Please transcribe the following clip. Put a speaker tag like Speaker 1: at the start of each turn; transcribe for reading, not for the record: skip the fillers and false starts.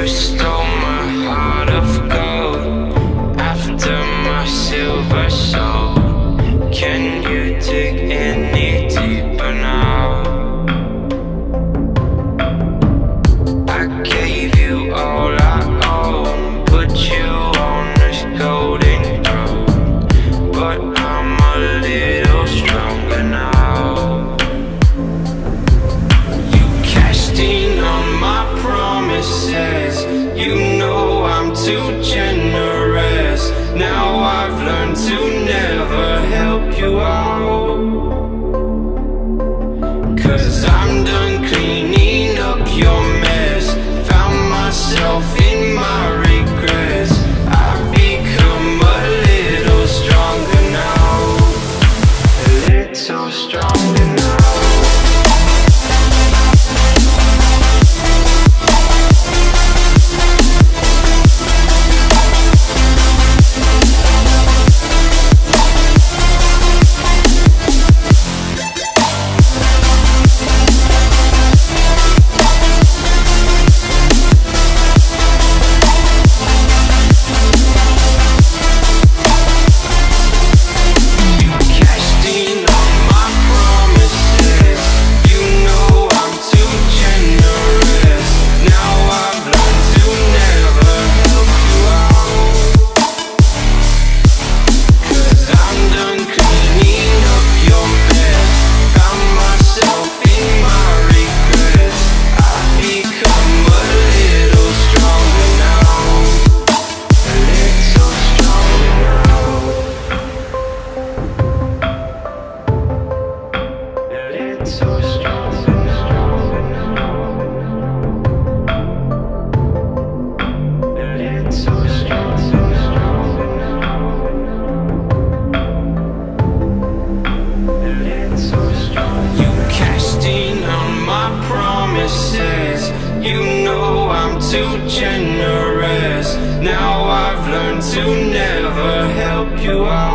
Speaker 1: You stole my heart of gold after my silver soul. Can you dig any deeper now? I gave you all I own, put you on this golden throne, but I'm a little stronger now. You cashed in on my promises, you know I'm too generous. Now I've learned to never help you out, 'cause I'm done cleaning up your mess. Found myself in my regrets. I've become a little stronger now, a little stronger now. You know I'm too generous. Now I've learned to never help you out.